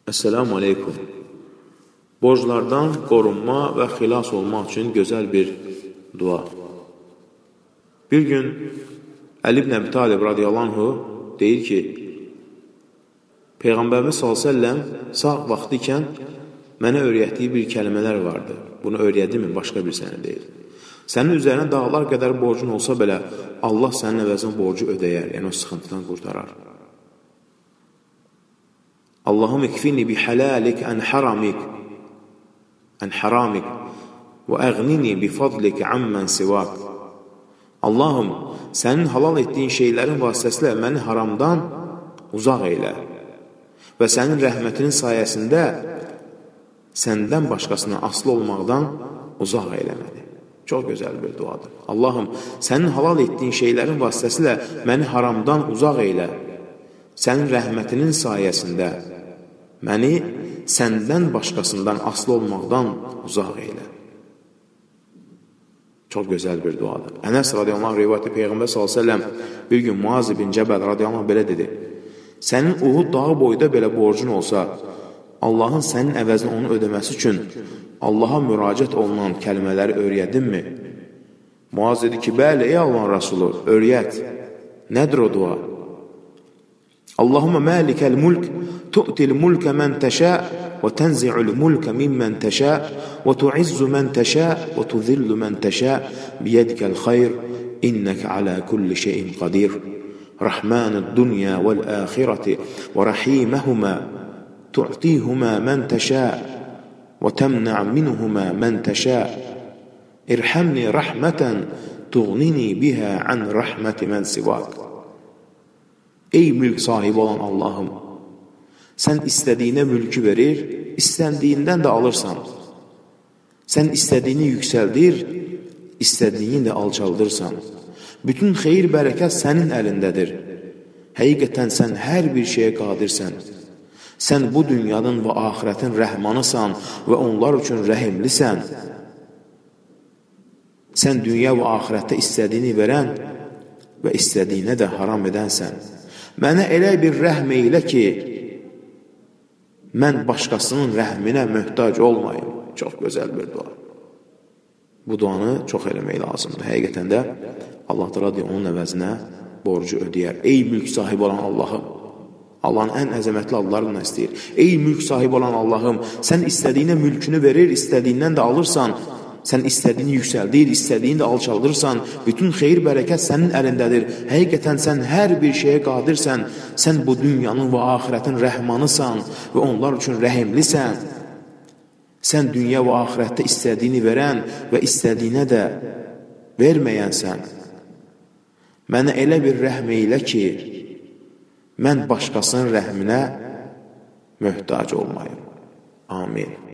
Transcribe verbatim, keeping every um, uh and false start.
Esselamu Aleyküm. Borclardan qorunma və xilas olmaq üçün gözəl bir dua. Bir gün Əli ibn Əbi Talib radiyallahu anhu deyir ki, Peyğəmbərimiz sallallahu əleyhi və səlləm sağ vaxtı ikən mənə öyrətdiyi bir kəlmələr vardı. Bunu öyrədi mi? Başqa bir sənə deyil. Sənin üzərinə dağlar qədər borcun olsa belə, Allah sənin əvəzinə borcu ödəyər, yəni o sıxıntıdan qurtarar. Allahum ikfini bi halalik an haramik an haramik və əğnini bi fadlik amman sivak. Allahım, sənin halal etdiyin şeylərin vasitəsilə məni haramdan uzaq eylə və sənin rəhmətinin sayəsində səndən başqasına asılı olmaqdan uzaq eyləmədi. Çox gözəl bir duadır. Allahım, sənin halal etdiyin şeylərin vasitəsilə məni haramdan uzaq eylə, sənin rəhmətinin sayəsində məni səndən başqasından asılı olmaqdan uzaq eylə. Çox gözəl bir duadır. Ənəs radiyallahu anh rivayətdə Peyğəmbər sallallahu əleyhi və səlləm bir gün Muaz ibn Cəbəl radiyallahu anh belə dedi: sənin Uhud dağı boyda belə borcun olsa, Allahın sənin əvəzinə onu ödəməsi üçün Allaha müraciət olunan kəlmələri öyrədinmi? Muaz dedi ki, bəli, ey Allahın Rasulü, öyrət. Nədir o dua? Allahumma malikal mulk tu'til mulka man tasha və tanzi'ul mulka mimman tasha və tu'izzu man tasha və tudhillu man tasha biyadikal khayr innaka ala kulli şeyin qadir. Rahmanud dunya vel ahireti və rahimahuma tu'tihuma man tasha və temna' minhuma man tasha. İrhamni rahmeten tughnini biha an rahmeti man sivak. Ey mülk sahibi olan Allahım, sən istədiyinə mülkü verir, istəndiyindən də alırsan. Sən istədiyini yüksəldir, istədiyini də alçaldırsan. Bütün xeyir bərəkət sənin əlindədir. Həqiqətən sən hər bir şeyə qadirsən. Sən bu dünyanın və axirətin rəhmanısan və onlar üçün rəhimlisən. Sən dünya və axirətdə istədiyini verən və istədiyinə də haram edənsən. Mənə elə bir rəhm eylə ki, mən başqasının rəhminə möhtac olmayım. Çox gözəl bir dua. Bu duanı çox eləmək lazımdır. Həqiqətən də Allah da onun əvəzinə borcu ödəyər. Ey mülk sahibi olan Allahım, Allahın ən əzəmətli adlarını istəyir. Ey mülk sahibi olan Allahım, sən istədiyinə mülkünü verir, istədiyindən də alırsan. Sən istədiyini yüksəldir, istədiyini də alçaldırsan, bütün xeyir bərəkət sənin əlindədir. Həqiqətən sən hər bir şeyə qadirsən, sən bu dünyanın və axirətin rəhmanısan və onlar üçün rəhimlisən. Sən dünya və axirətdə istədiyini verən və istədiyinə də verməyənsən. Mənə elə bir rəhm eylə ki, mən başqasının rəhminə möhtac olmayım. Amin.